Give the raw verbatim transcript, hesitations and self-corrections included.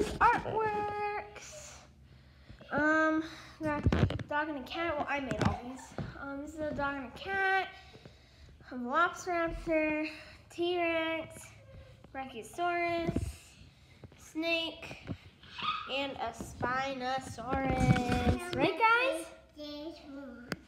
these artworks. Um, got a dog and a cat. Well, I made all these. Um, this is a dog and a cat, a Velociraptor, T-Rex, Brachiosaurus, snake, and a Spinosaurus. Right, guys?